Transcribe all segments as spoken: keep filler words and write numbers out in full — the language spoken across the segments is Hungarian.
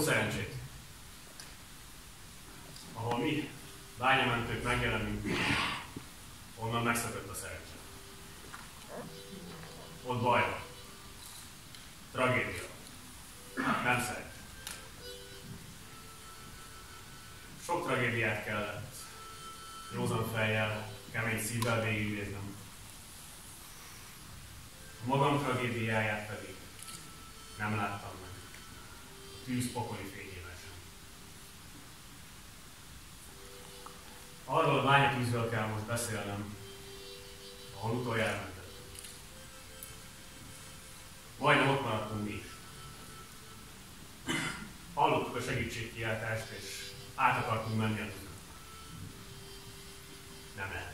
szerencsét! Ahol mi, bányamentők megjelenünk, onnan megszökött a szerencse. Ott baj van. Tragédia. Nem szerencsé. Sok tragédiát kellett józan fejjel, kemény szívvel végignéznem. A magam tragédiáját pedig nem láttam meg. A tűz pokoli fényével sem. Arról a bányatűzről kell most beszélnem, ahol utoljára mentettünk. Majdnem ott maradtunk mi is. Hallottuk a segítségkiáltást, és át akartunk menni a tűzön. Nem lehetett.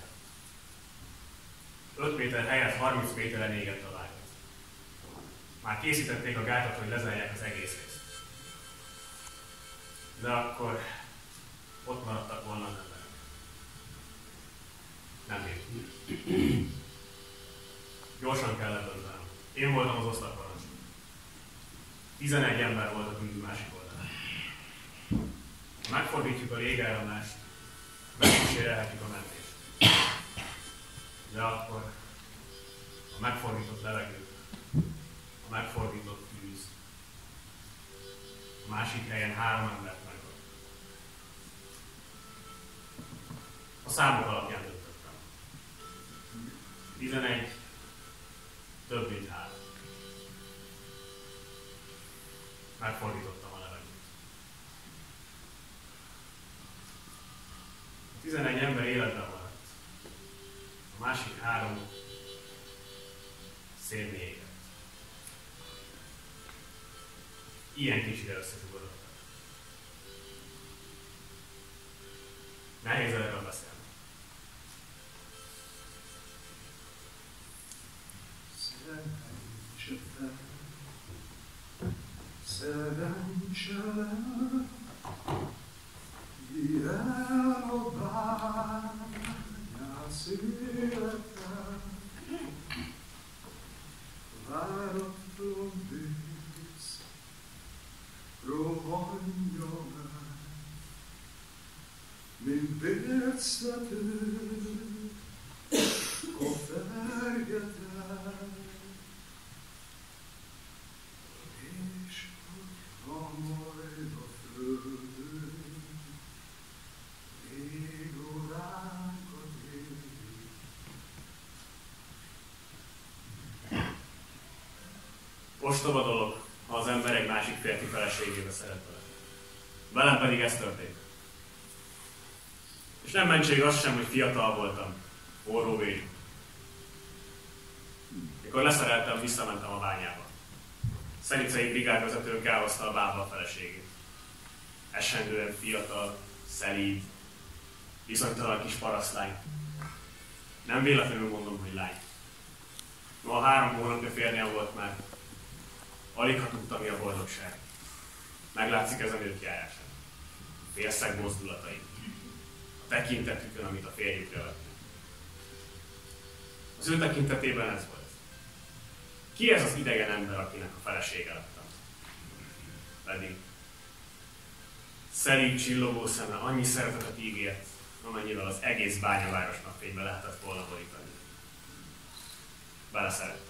öt méter helyett harminc méteren égett a lágy. Már készítették a gátat, hogy lezárják az egész részt. De akkor ott maradtak volna az emberek. Nem én. Gyorsan kellett döntenem. Én voltam az osztagparancsnok. tizenegy ember volt a tűz másik oldalán. Ha megfordítjuk a légáramlást, megkísérelhetjük a mentést. De akkor a megfordított levegő, a megfordított tűz, a másik helyen három embert megölt. A számok alapján döntöttem. tizenegy, több mint három. Megfordítottam a levegőt. A tizenegy ember életben maradt. A másik három szélni égett. Ilyen kicsire összezsugodottak. Nehéz erről beszélni. Szerencsélem, ilyen a bányász életem, váratlan víz, rohanja meg, mint vércető, a fergetem. Ostoba dolog, ha az ember egy másik férfi feleségébe szeret bele. Velem pedig ez történt. És nem mentség az sem, hogy fiatal voltam, forró vérű. Mikor leszereltem, visszamentem a bányába. Szenicei brigádvezetőnk elhozta a bába a feleségét. Esendően fiatal, szelíd, bizonytalan kis parasztlány. Nem véletlenül mondom, hogy lány. Ma a három hónapja férnél volt már. Alig ha tudta, mi a boldogság. Meglátszik ezen ők járásán. A félszeg mozdulatai. A tekintetükön, amit a férjükre vetnek. Az ő tekintetében ez volt. Ki ez az idegen ember, akinek a felesége lettem? Pedig szelíd, csillogó szeme annyi szeretetet ígért, amennyivel az egész bányaváros napfénybe lehetett volna borítani. Beleszerettem.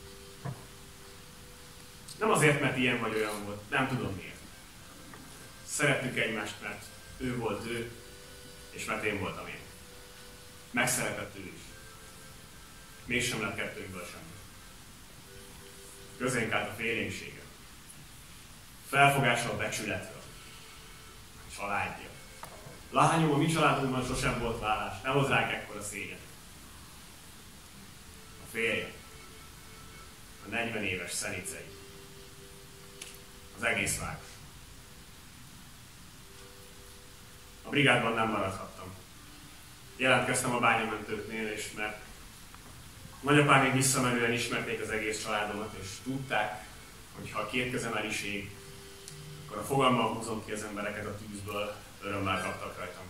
Nem azért, mert ilyen vagy olyan volt, nem tudom miért. Szerettük egymást, mert ő volt ő, és mert én voltam én. Megszeretett ő is. Mégsem lett kettőnkből semmi. Közénk állt a félénksége. Felfogása a becsületről. A családja. Lányom, a mi családunkban sosem volt vállás, ne hozz ránk ekkora szégyen. A férje. A negyven éves szenicei. Az egész város. A brigádban nem maradhattam. Jelentkeztem a bányamentőknél, és mert nagyapám még visszamenően ismerték az egész családomat, és tudták, hogy ha a két kezem el is ég, akkor a fogalmam húzom ki az embereket a tűzből, örömmel kaptak rajtam.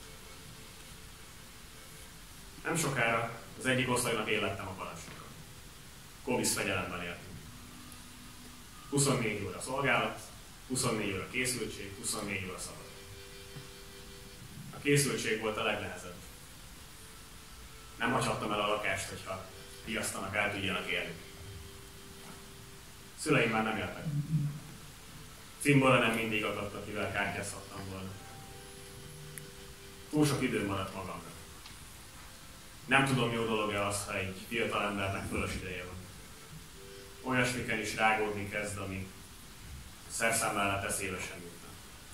Nem sokára az egyik osztálynak én lettem a parancsnoka. Kovisz fegyelemben éltünk. huszonnégy óra szolgálat, huszonnégy óra készültség, huszonnégy óra szabad. A készültség volt a legnehezebb. Nem hagyhattam el a lakást, hogyha riasztanak, el tudjanak érni. Szüleim már nem éltek. Cimbora nem mindig akadt, akivel kártyázhattam volna. Túl sok időm maradt magamra. Nem tudom, jó dolog-e az, ha egy fiatal embernek fölös ideje van. Olyasmiken is rágódni kezd, ami szerszám mellett eszébe sem jutna.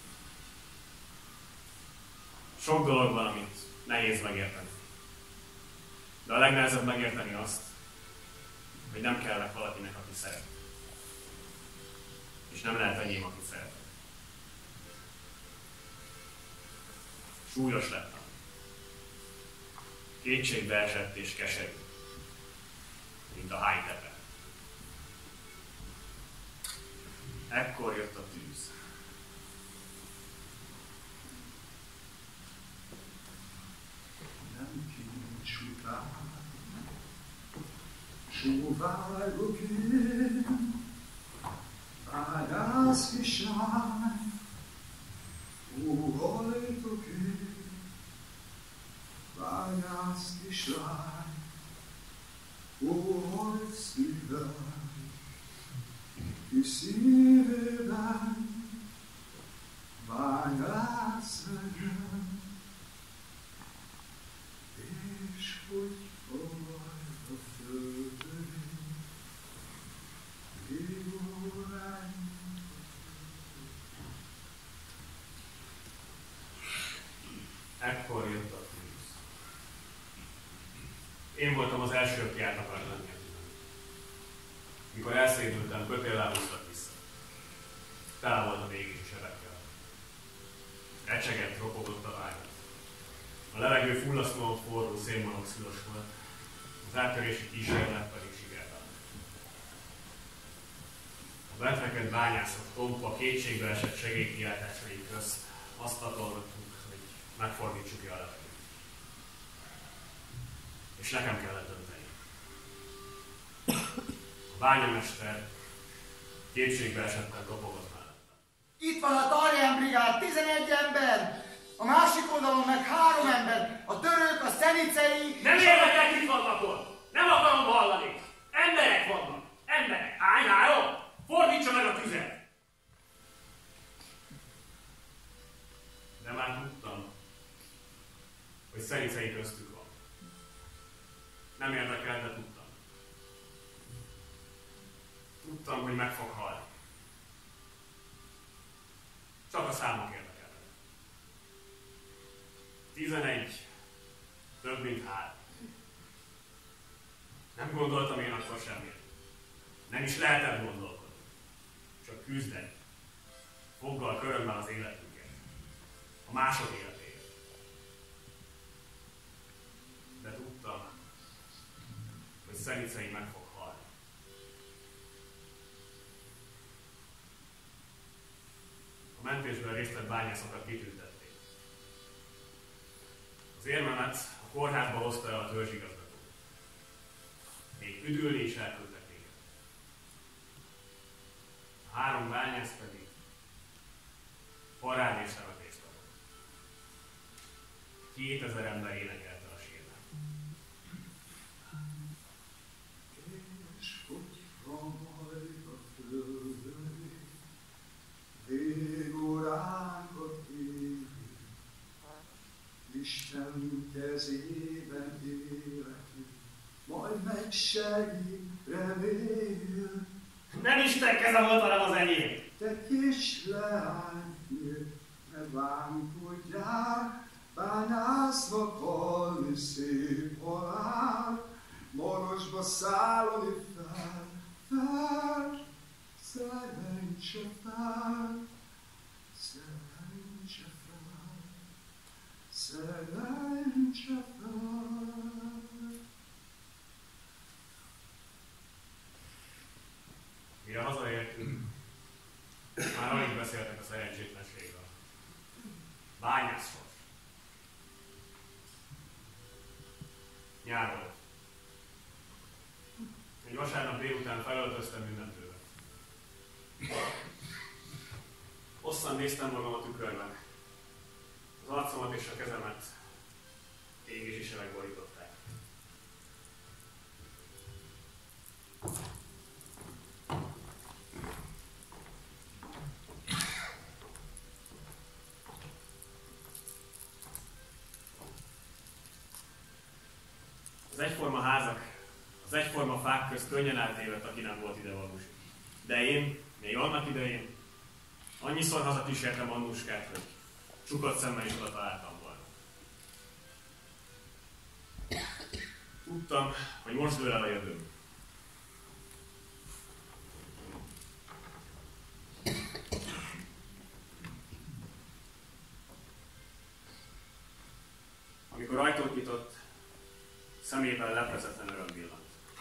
Sok dolog van, amit nehéz megérteni. De a legnehezebb megérteni azt, hogy nem kellek valakinek, aki szeret. És nem lehet enyém, aki szeret. Súlyos lettem. Kétségbe esett és keserű, mint a hánytepe. Ekkor jött a tűz. Nem kincs után, sóvárgok én, vágyász kislány, óhajtok én, vágyász kislány, óhajt szívem, ki szívében vágyász legyen, és hogy majd a földön égórány. Ekkor jött a tűz. Én voltam az első, aki át akart lenni. Mikor elszédültem, kötéllel húztak vissza. Tele volt a végig sebekkel. Recsegett, ropogott a vágat. A levegő fullasztóan forró szénmonoxidos volt, az áttörési kísérlet pedig sikertelen. A bentrekett bányászok tompa, kétségbe esett segélykiáltásai közt azt akarottuk, hogy megfordítsuk ki a levegőt. És nekem kellett dönteni. A bányamester kétségbe esetten kopogott mellettem. Itt van a Tarján brigád, tizenegy ember! A másik oldalon meg három ember, a törők, a szenicei... Nem érdekel, itt vannak ott! Nem akarom hallani! Emberek vannak! Emberek! Hány három! Fordítsa meg a tüzet! De már tudtam, hogy szenicei köztük van. Nem érdekel, de tudtam. Tudtam, hogy meg fog halni. Csak a számok érdekelnek. Tizenegy, több mint három. Nem gondoltam én akkor semmit. Nem is lehetett gondolkodni. Csak küzdeni. Foggal, körömmel az életünket. A másod életéért. De tudtam, hogy Szenicei meg fog halni. A mentésben részt vett bányászokat kitüntették. Az érmemet a kórházba hozta el a törzsigazgató. Még üdülni is elküldtek minket. A három bányász pedig parádésre részt adott. Kétezer ember énekelte a sírnál. És hogyha majd a földön végóránkat éri, Isten kezében életünk, majd megsegít, reméljük. Nem Isten keze volt, hanem az enyém! Te kis leány, ne bánkodjál, bányásznak halni szép halál, marosba szállni fel, fel, szerencse fel, szerencse fel, szerencse fel. Mire hazaértünk, már alig beszéltek a szerencsétlenségről. Bányászsor. Nyár volt. Egy vasárnap délután felöltöztem ünnepőbe. Hosszan néztem magam a tükörben. Az arcomat és a kezemet égési sebek borították. Az egyforma házak, az egyforma fák közt könnyen eltévedt, aki nem volt idevalós. De én, még annak idején, annyiszor hazakísértem Annuskát, hogy csukott szemmel is oda találtam volna. Tudtam, hogy most dől el a jövőm. Amikor ajtót nyitott, szemében leplezetlen öröm villant.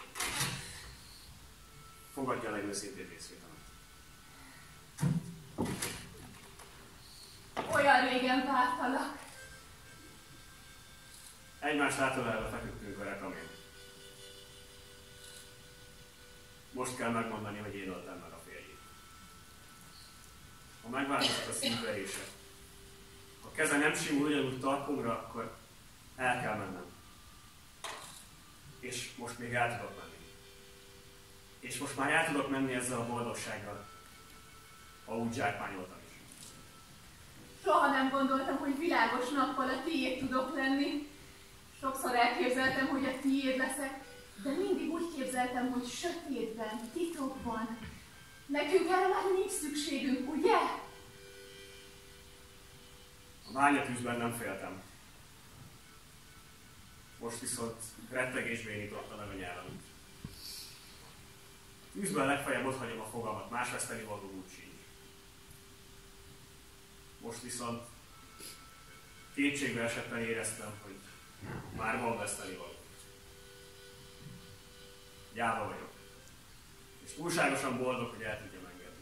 Fogadja a legőszintébb részvétemet. Olyan régen vártalak. Egymást átölelve feküdtünk a rekamén. Most kell megmondani, hogy én öltem meg a férjét. Ha megváltozott a szívverése, ha keze nem simul ugyanúgy tarkomra, akkor el kell mennem. És most még el tudok menni. És most már el tudok menni ezzel a boldogsággal, ha úgy zsákmányoltam is. Soha nem gondoltam, hogy világos nappal a tiéd tudok lenni. Sokszor elképzeltem, hogy a tiéd leszek, de mindig úgy képzeltem, hogy sötétben, titokban. Nekünk erre már nincs szükségünk, ugye? A bányatűzben nem féltem. Most viszont rettegés bénította meg a nyálamat. Tűzben legfeljebb otthagyom a fogamat, más veszteni való úgy sincs. Most viszont kétségbe esetten éreztem, hogy már van veszteni való. Gyáva vagyok. És túlságosan boldog, hogy el tudjam engedni.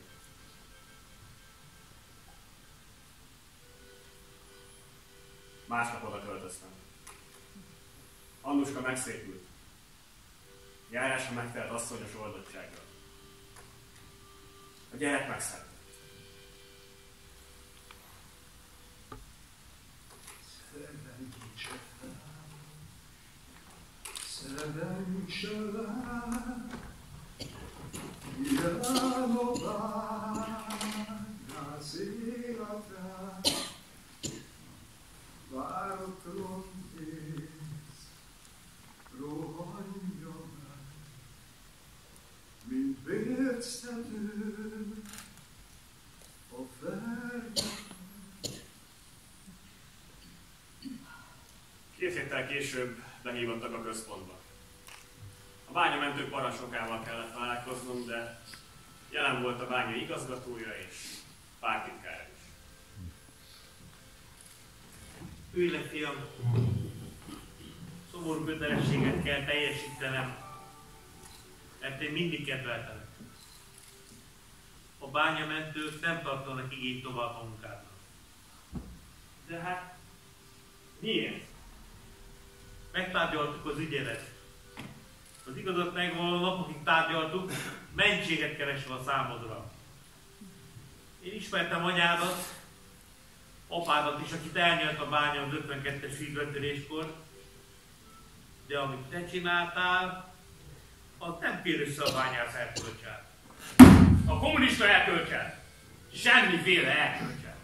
Másnap oda költöztem. Annuska megszépült. Járása megtelt asszonyos oldottsággal. A gyerek megszállt. Szerencselem, jelenobány az életem, várott rontész, rohanjon meg, mint véctető a fergen. Két héttel később lehívottak a központba. A bányamentők parancsnokával kellett találkoznom, de jelen volt a bánya igazgatója és pártitkára is. Ülj le, fiam! Szomorú kötelességet kell teljesítenem, mert én mindig kedveltelek. A bányamentők nem tartanak igényt tovább a munkádnak. De hát, miért? Megtárgyaltuk az ügyedet. Az igazat megvaló napokig tárgyaltuk, mentséget keresve a számodra. Én ismertem anyádat, apádat is, akit elnyelt a bánya az ötvenkettes vízvetöréskor, de amit te csináltál, az nem fér össze a bányász erkölcsel. A kommunista erkölcsel! Semmiféle erkölcsel!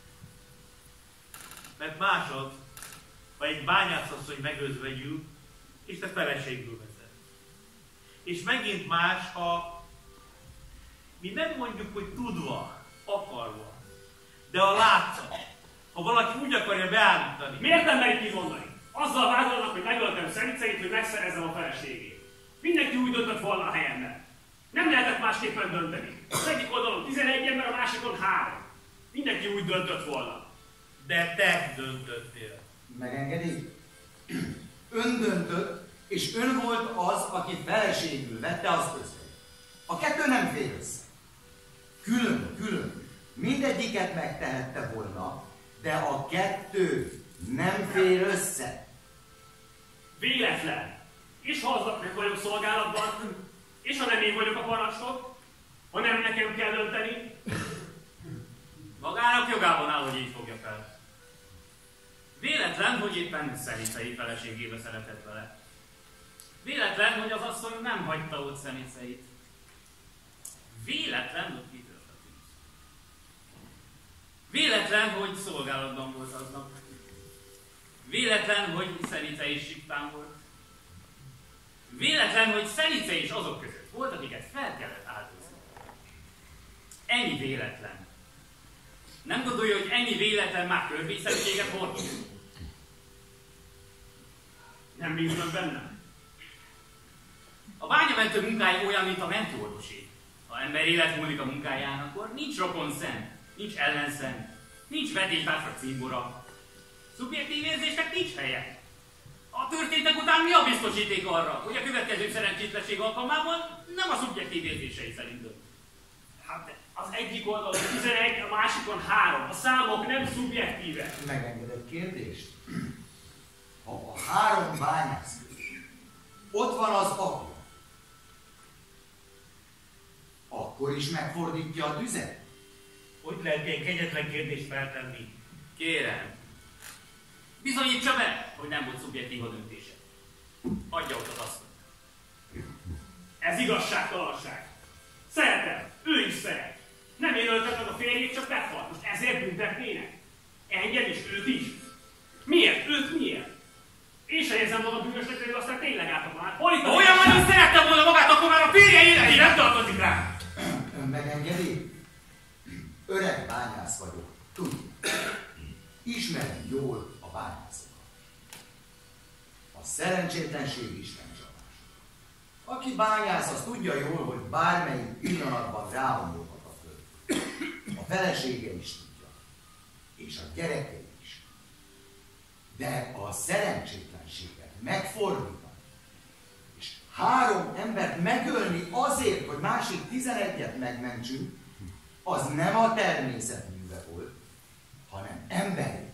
Mert másod, ha egy bányászasszony megözvegyül, és te feleségül veszed. És megint más, ha mi nem mondjuk, hogy tudva, akarva, de a látszat, ha valaki úgy akarja beállítani. Miért nem merik kimondani? Azzal vádolnak, hogy megöltem Szeniceit, hogy megszerezzem a feleségét. Mindenki úgy döntött volna a helyemben. Nem lehetett másképpen dönteni. Az egyik oldalon tizenegy ember, a másikon három. Mindenki úgy döntött volna. De te döntöttél. Megengedi? Ön döntött, és ön volt az, aki feleségül vette az össze. A kettő nem fér össze. Külön, külön. Mindegyiket megtehette volna, de a kettő nem fér össze. Véletlen. És ha aznap nem vagyok szolgálatban, és ha nem én vagyok a parancsnok, ha nem nekem kell dönteni. Magának jogában áll, hogy így fogja fel. Véletlen, hogy éppen Szenicei feleségébe szeretett vele. Véletlen, hogy az asszony nem hagyta ott Szeniceit. Véletlen, hogy kitört a tűz. Véletlen, hogy szolgálatban volt aznap. Véletlen, hogy Szenice is siktán volt. Véletlen, hogy Szenice is azok között volt, akiket fel kellett áldozni. Ennyi véletlen. Nem gondolja, hogy ennyi véletlen már törvényszerűséget hordoz? Nem bíznak bennem? A bányamentő munkája olyan, mint a mentőorvosé. Ha ember élet múlik a munkáján, akkor nincs rokon szent, nincs ellenszent, nincs vetélytársak címbora. Szubjektív érzésnek nincs helye. A történtek után mi a biztosíték arra, hogy a következő szerencsétlenség alkalmával nem a szubjektív érzései szerint dönt? Hát az egyik oldalon tizenegy, a másikon három. A számok nem szubjektívek. Megengedett kérdést? Ha a három bányász ott van az apja, akkor is megfordítja a tüzet? Hogy lehet ilyen kegyetlen kérdést feltenni? Kérem, bizonyítsa be, hogy nem volt szubjektív a döntése. Adja ott az asszonyt. Ez igazságtalanság. Szeretem, ő is szeret. Nem én öltem meg a férjét, csak meghalt. Most ezért büntetnének? Engem is, őt is. Miért? Őt miért? Én sem érzem magam bűnösnek, hogy aztán tényleg átadom át. Olyan van, hogy szerettem volna magát, akkor már a férje életét nem tartozik rá. Ön megengedi? Öreg bányász vagyok, tudja. Ismerem jól a bányászokat. A szerencsétlenség istencsapás. Aki bányász, az tudja jól, hogy bármelyik pillanatban ráomolhat a föld. A felesége is tudja. És a gyerekei is. De a szerencsétlenséget megfordítani, és három embert megölni azért, hogy másik tizenegyet megmentsünk, az nem a természet műve volt, hanem emberi.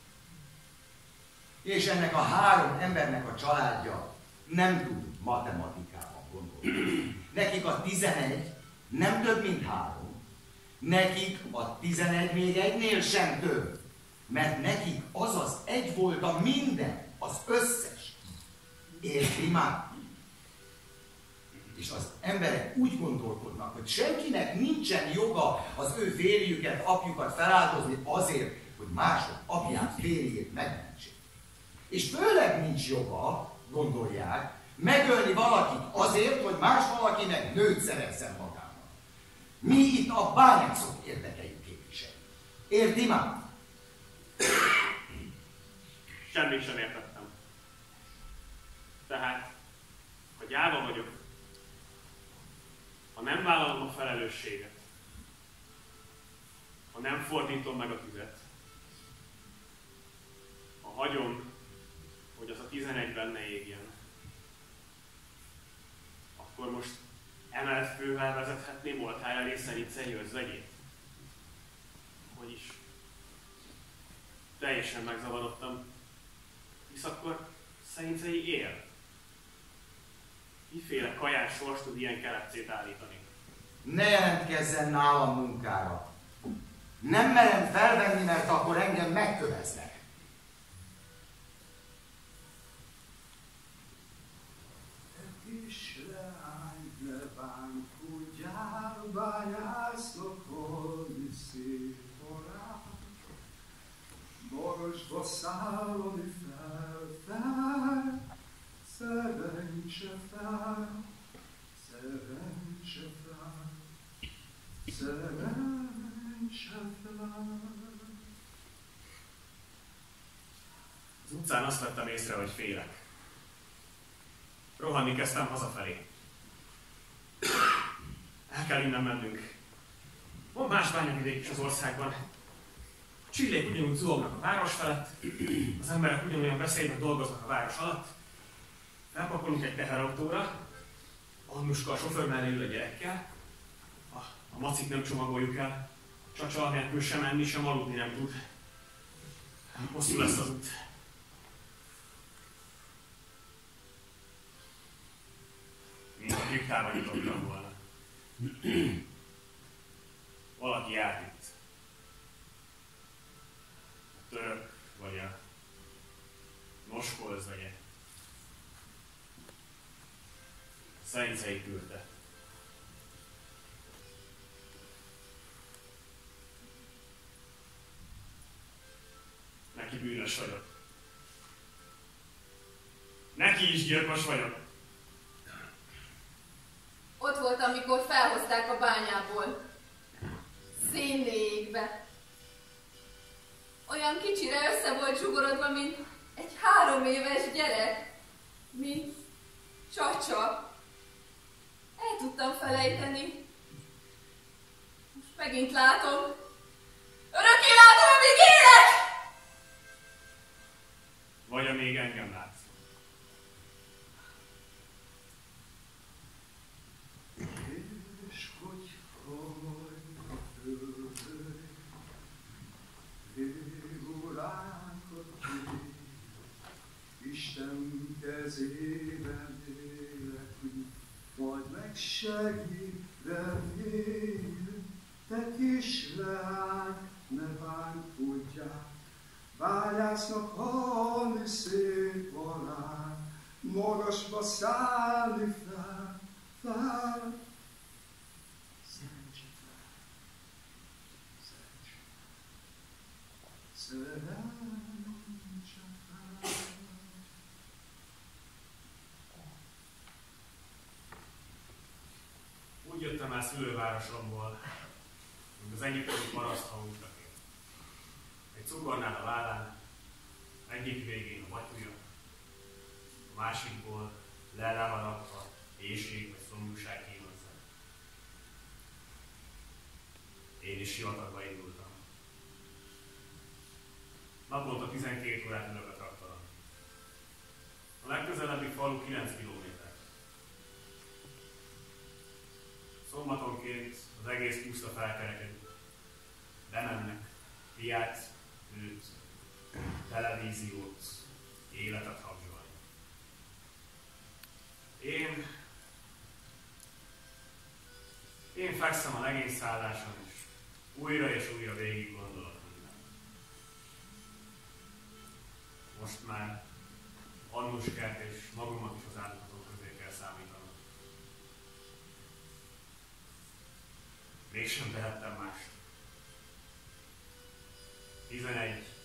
És ennek a három embernek a családja nem tud matematikában gondolni. Nekik a tizenegy nem több, mint három. Nekik a tizenegy még egynél sem több. Mert nekik az az egy volt a minden, az összes. Érti már? És az emberek úgy gondolkodnak, hogy senkinek nincsen joga az ő férjüket, apjukat feláldozni azért, hogy mások apját, férjét megmentsék. És főleg nincs joga, gondolják, megölni valakit azért, hogy más valaki meg nőt szerezzen magának. Mi itt a bányászok érdekeit képviseljük. Érti már? Semmit sem értettem. Tehát, ha gyáva vagyok, ha nem vállalom a felelősséget, ha nem fordítom meg a tüzet, ha hagyom, hogy az a tizenegy benne égjen, akkor most emelt fővel vezethetném oltár elé Szenicei özvegyét? Hogy is? Teljesen megzavarodtam, hisz akkor Szenicei él. Miféle kajás sors tud ilyen kelepcét állítani? Ne jelentkezzen nálam munkára. Nem merem felvenni, mert akkor engem megköveznek. Kislány, ne bánkudjál, bányászlokon szép orán. Borosba szállni fel, fel, szerencse fel, szerencse fel, szerencse fel. Az utcán azt vettem észre, hogy félek. Rohanni kezdtem hazafelé. El kell innen mennünk. Van más bányavidék is az országban. A csillék ugyanúgy zuhognak a város felett, az emberek ugyanolyan veszélyben dolgoznak a város alatt. Felpakolunk egy teherautóra, Annuska a sofőr mellé ül a gyerekkel, a, a macit nem csomagoljuk el, Csacsa nélkül sem enni, sem aludni nem tud. Hosszú lesz az út. Mint a kriptában nyitottam volna. Valaki járt itt. Szenincei küldte. Neki bűnös vagyok. Neki is gyilkos vagyok. Ott voltam, mikor felhozták a bányából. Szénné égve. Olyan kicsire össze volt zsugorodva, mint egy három éves gyerek. Mint csacsa. El tudtam felejteni. Most megint látom. Örökké látom, amíg élek! Vagy amíg engem látsz. És hogy folyt a föld, régóránkat ég, Isten kezében életünk, majd megsegít remény, te kislány, ne bánkodjál, bányásznak halni szép valány, magasba szállni fel, fel. Szerencsé fel, szerencsé, szerencsé fel. Úgy jöttem el szülővárosomból, mint az egyiptomi paraszthangúsaként. Egy cukornál a vállán, egyik végén a matúja, a másikból lelával rakva éhség vagy szomjúság kínozza. Én is sivatagba indultam. Naponta tizenkét órát ülök a traktoron. A legközelebbi falu kilenc kilométer. Szombatonként az egész puszta felkerekedik. Bemennek fiát, nőt, televíziót, életet habzsolni. Én... Én fekszem a legényszálláson, és újra és újra végig gondolok minden. Most már Annuskát és magamat is az áldozatok közé kell számítanom. Mégsem tehettem mást. tizenegy